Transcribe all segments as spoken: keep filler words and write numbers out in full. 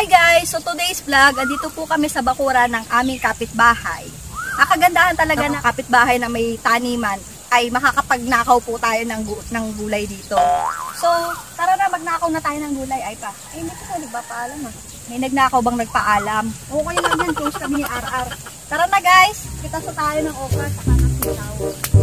Hi guys! So today's vlog, andito po kami sa bakuran ng aming kapitbahay. Ang kagandahan talaga ng kapitbahay na may taniman ay makakapagnakaw po tayo ng, gu ng gulay dito. So, tara na, magnakaw na tayo ng gulay. Ay pa, ay hindi ko nagpapaalam ah. May nagnakaw bang nagpaalam? Okay lang yan, close kami ni R R. Tara na guys, kita sa tayo ng okra sa sitaw.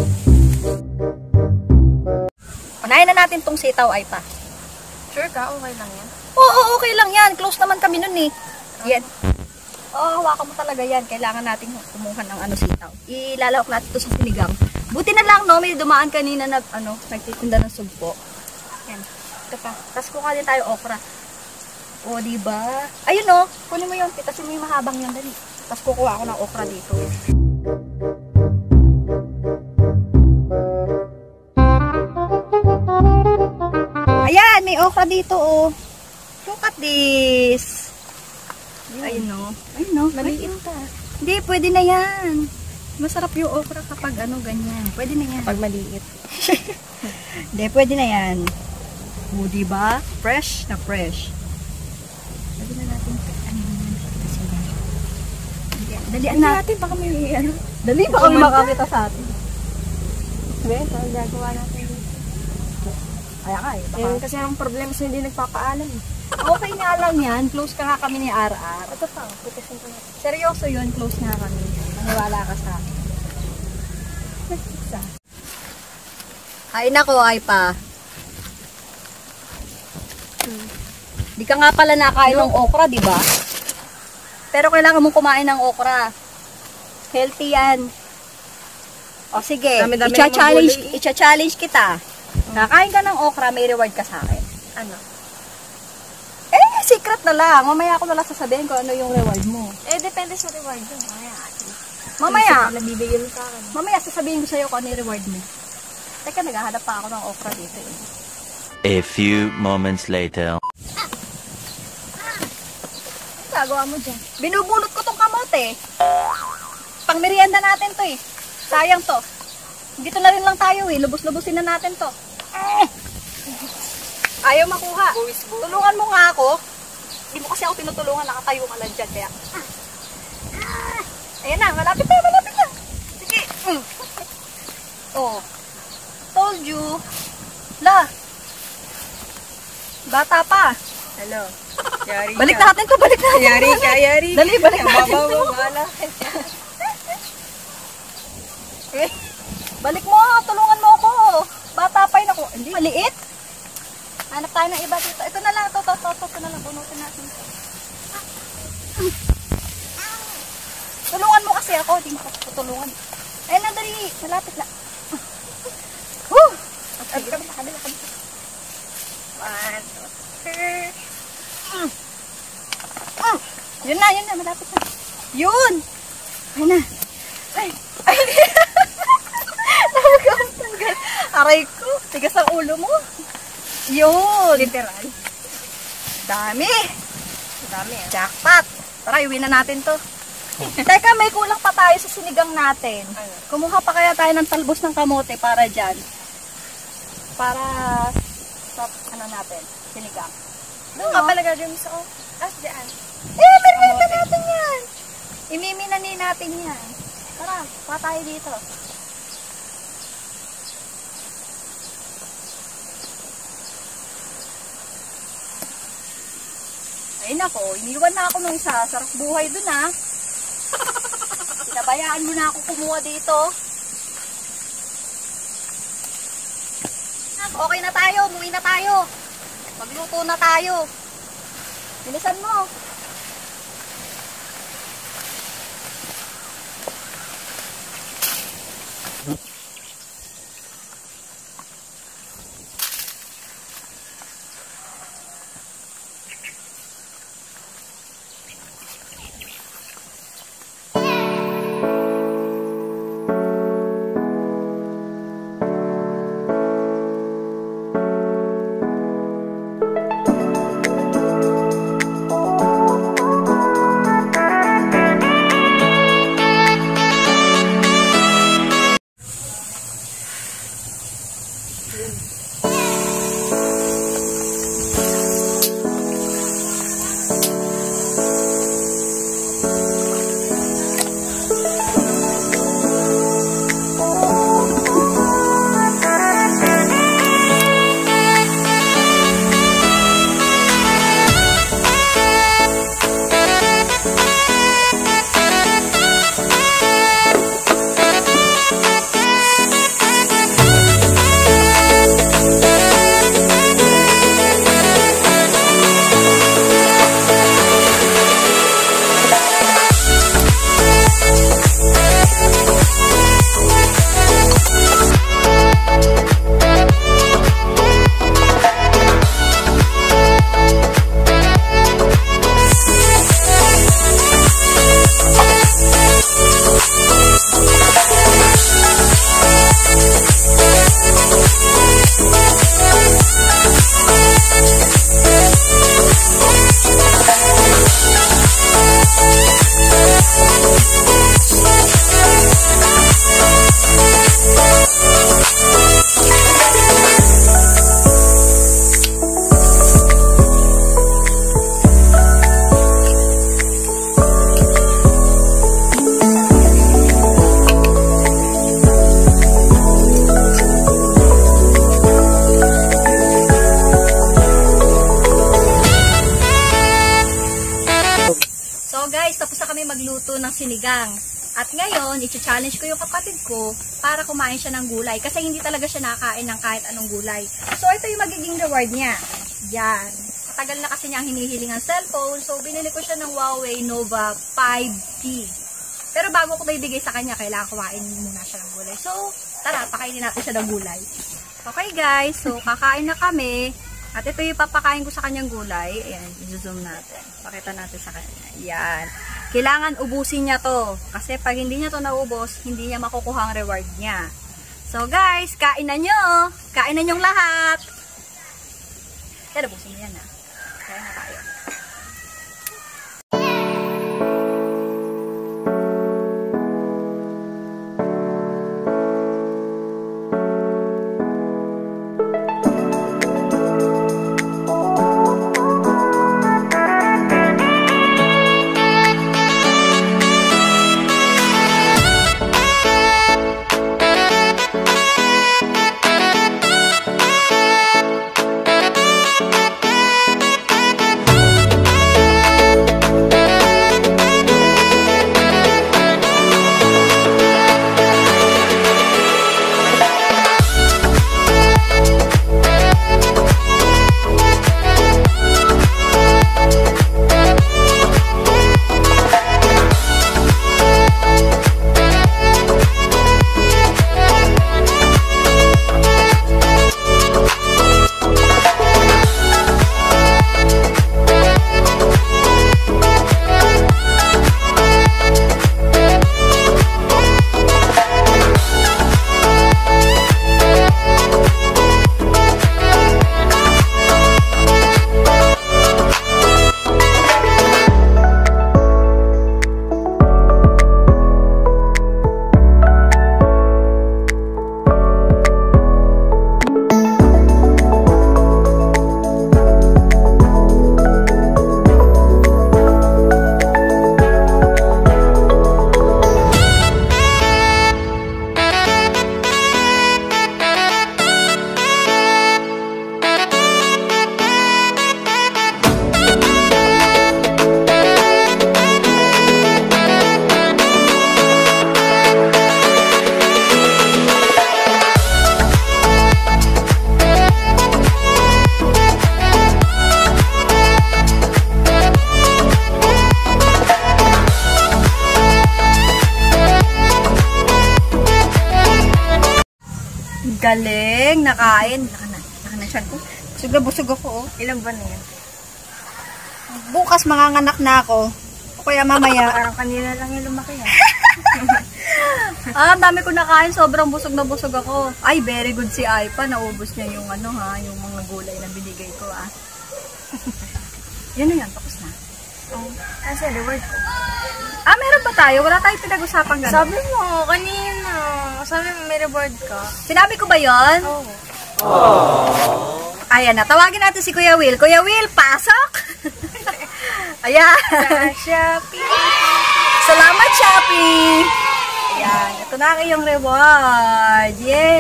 Unahin na natin tong sitaw ay pa. Sure ka? Okay lang yan? Oo, okay lang yan. Close naman kami nun eh. Yan. Oo, hawakan mo talaga yan. Kailangan natin kumuha ng ano sitaw. Ilalawak natin ito sa sinigang. Buti na lang, no? May dumaan kanina na, ano, nagtitinda ng sugpo. Yan. Ito pa. Tapos kuha din tayo okra. O, diba? Ayun, no? Kunin mo yun. Pitasin mo yung mahabang yan. Dali. Tapos kukuha ako ng okra dito. Ayan, may okra dito, oh. Look at this. Ayun, no? Ayun, no? Maliit pa. Hindi, pwede na yan. Masarap yung okra kapag ano, ganyan. Pwede na yan. Pag maliit. Hindi, pwede na yan. O, diba? Fresh na fresh. Pwede na natin, ano yan? Dalian na. natin, baka may ano. Dali, baka may makakita sa atin. Wait, ang gagawa natin. Kaya ka eh. Baka. Eh, kasi ang problema sa hindi nagpapaalam. Okay nga lang yan. Close ka nga kami ni R R. Ito pa, putasin ko na. Seryoso yun, close nga kami. Maniwala ka sa akin. Ay nako, ay pa. Hmm. Di ka nga pala nakain ng okra, di ba? Pero kailangan mong kumain ng okra. Healthy yan. O sige, Dami-dami i-challenge, ng gulay, eh. i-challenge kita. Kakain ka ng okra, may reward ka sa akin. Ano? Eh, secret na lang. Mamaya ako na lang sasabihin ko ano yung reward mo. Eh, depende sa reward yun. Mamaya. Mamaya. Kasi bibigyan mo sa akin. Mamaya sasabihin ko sa'yo kung ano yung reward mo. Teka, naghahanap pa ako ng okra dito eh. A few moments later. Ano gagawa mo dyan? Binubunot ko tong kamote. Pang merienda natin to eh. Sayang to. Dito na rin lang tayo eh. Lubos-lubosin na natin to. Eh! Ayaw makuha. Tulungan mo nga ako. Hindi mo kasi ako tinutulungan. Nakatayo ka lang dyan. Kaya. Ayan na. Malapit na. Malapit na. Sige. Mm. Oh. Told you. La. Bata pa. Hello. Yari Balik ka. natin to. Balik natin. Yari ka, yari. Dali, balik natin to. Babaw, Eh, balik mo. Tulungan mo ako. Bata pa yun ako. Hindi. Maliit. Hanap tayo ng iba dito. Ito na lang. Ito, ito, ito. Ito na lang. Bunutin natin ito. Tulungan mo kasi ako. Hindi mo ako tutulungan. Ayun na, dali. Malapit na. Woo! At kami na kanila kami. One, two, three. Mm. Mm. Yun na, yun na. Malapit na. Yun! Ayun na. Ay! Ay! Nakakapagtanggal. Aray ko. Tigas ang ulo mo. Yun! literal. Dami! Dami ah. Jackpot! Tara, iuwi na natin to. Teka, may kulang pa tayo sa sinigang natin. Ano? Kumuha pa kaya tayo ng talbos ng kamote para dyan. Para sa, ano natin, sinigang. Doon nga pala gagawin mo sa oh. Ah, dyan. Eh, merienda natin yan! Imiminanin natin yan. Tara, pa tayo dito. Ay nako, iniwan na ako nung isa. Sarap buhay dun ha. Pinabayaan mo na ako kumuha dito. Okay na tayo, umuwi na tayo. Magluto na tayo. Bilisan mo. guys, tapos na kami magluto ng sinigang. At ngayon, i-challenge ko yung kapatid ko para kumain siya ng gulay. Kasi hindi talaga siya nakakain ng kahit anong gulay. So, ito yung magiging reward niya. Yan. Matagal na kasi niya ang hinihiling ang cellphone. So, binili ko siya ng Huawei Nova five T. Pero bago ko maibigay sa kanya, kailangan kumain muna siya ng gulay. So, tara, pakainin natin siya ng gulay. Okay guys, so kakain na kami. At ito yung papakain ko sa kanyang gulay. Ayan, i-zoom natin. Pakita natin sa kanya. Yan. Kailangan ubusin niya to. Kasi pag hindi niya to naubos, hindi niya makukuha ang reward niya. So guys, kain na nyo. Kain na nyong lahat. Kaya ubusin niya na. Kaya na tayo. Galing, nakain. Naka na, naka na siya. Oh, busog na busog ako. Oh. Ilang ba na yan? Bukas manganganak na ako. O kaya mamaya. Parang kanina lang yung lumaki yan. Ah, ang dami ko nakain. Sobrang busog na busog ako. Ay, very good si Aipa. Naubos niya yung ano ha, yung mga gulay na binigay ko ah. Yan na yan, tapos na. Oh, kasi reward ko. Ah, meron ba tayo? Wala tayong pinag-usapan gano'n. Sabi mo, kanina. Sabi mo, may reward ka. Sinabi ko ba yon? Oo. Oh. Ayan na, tawagin natin si Kuya Will. Kuya Will, pasok! Ayan. Sa Shopee. Salamat, Shopee! Ayan, ito na ang iyong reward.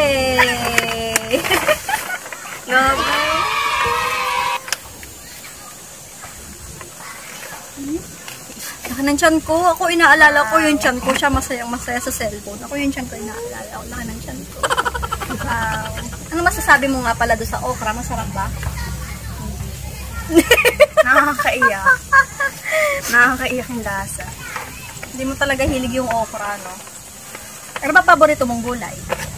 Yay! Grabe. Laki ng tiyan ko. Ako inaalala ko yung tiyan ko. Siya masayang masaya sa cellphone. Ako yung tiyan ko inaalala ko. Laki ng tiyan ko. Wow. Ano masasabi mo nga pala doon sa okra? Masarap ba? Nakakaiyak. Nakakaiyak yung lasa. Hindi mo talaga hilig yung okra, no? Ano ba paborito mong gulay?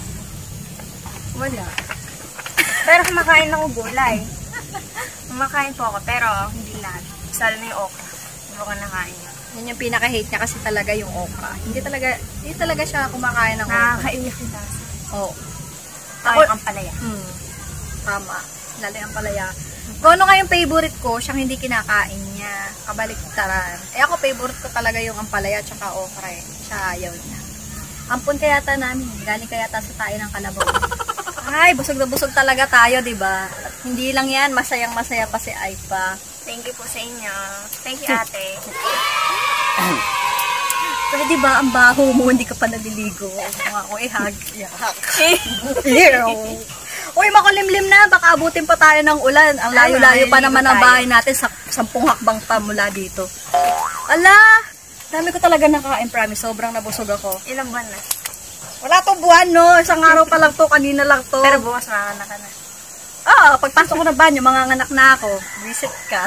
Wala. Pero kumakain ako gulay. Kumakain po ako, pero hindi lahat. Sala na yung okra. Hindi ko nakain yun. Yan yung pinaka-hate niya kasi talaga yung okra. Hindi talaga, hindi talaga siya kumakain ng okra. Nakakaiyak yung lasa. Oo. Oh. Ako ang palaya. Hmm. Tama. Lalo yung palaya. Kung ano nga yung favorite ko, siyang hindi kinakain niya. Kabaliktaran. Eh ako, favorite ko talaga yung ampalaya at saka okra eh. Siya ayaw niya. Ampun kayata namin. Galing kayata sa tayo ng kalabaw. Ay, busog na busog talaga tayo, diba? At hindi lang yan, masayang masaya pa si Aipa. Thank you po sa inyo. Thank you, ate. Pwede ba ang baho mo, hindi ka pa naliligo? Kung ako i-hug. Yeah. Uy, makulimlim na. Baka abutin pa tayo ng ulan. Ang layo-layo pa naman ang bahay natin. Sa sampung hakbang pa mula dito. Ala, dami ko talaga nakain, promise. Sobrang nabusog ako. Ilang buwan na? Wala tong buwan, no? Isang araw pa lang to, kanina lang to. Pero bukas makakanak ka na. Oo, pagpasok ko ng banyo, manganganak na ako. Visit ka.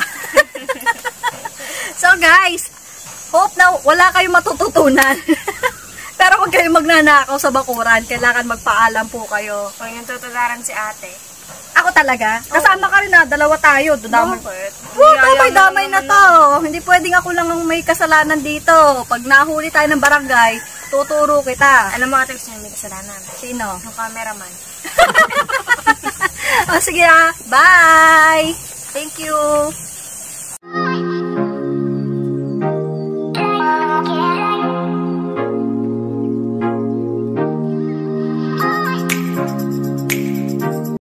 So guys, hope na wala kayong matututunan. Pero huwag kayong magnanakaw sa bakuran. Kailangan magpaalam po kayo. Huwag yung tutularan si ate. Ako talaga. Kasama ka rin na. Dalawa tayo. Damay. Bakit? Oh, damay-damay na to. Hindi pwedeng ako lang ang may kasalanan dito. Pag nahuli tayo ng barangay, tuturo kita. Alam mo ate, gusto niyo may kasalanan. Sino? Yung cameraman. O sige ah. Bye! Thank you!